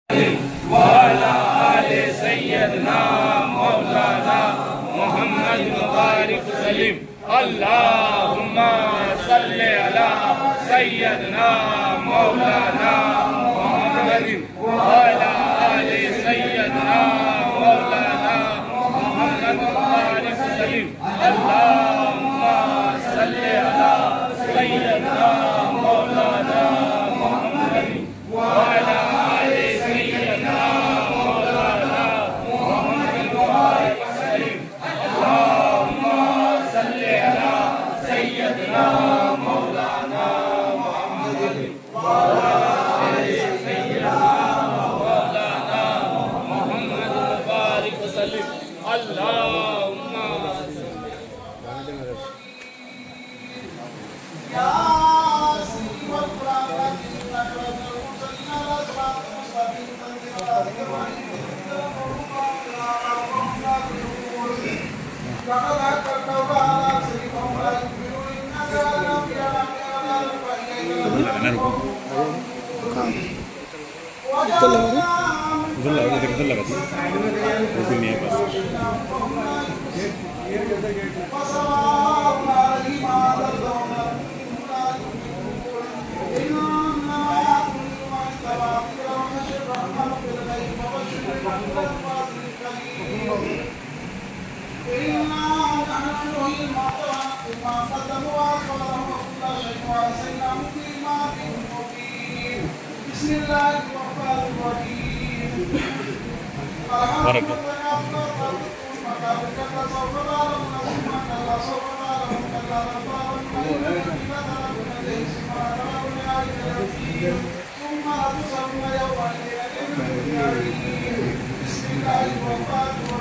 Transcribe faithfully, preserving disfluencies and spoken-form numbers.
वाला आले सैयदना मौलाना मोहम्मद मुबारक सलीम। अल्लाहुम्मा सल्ले अला सैयदना मौलाना मोहम्मद वाला आले सैयदना मौलाना मोहम्मद मुबारक सलीम। अल्लाहुम्मा सल्ले अला सैयदना मौलाना मोहम्मद वाला उधर लगा देख उधर लगा वो भी नहीं है बस Bismillahirrahmanirrahim.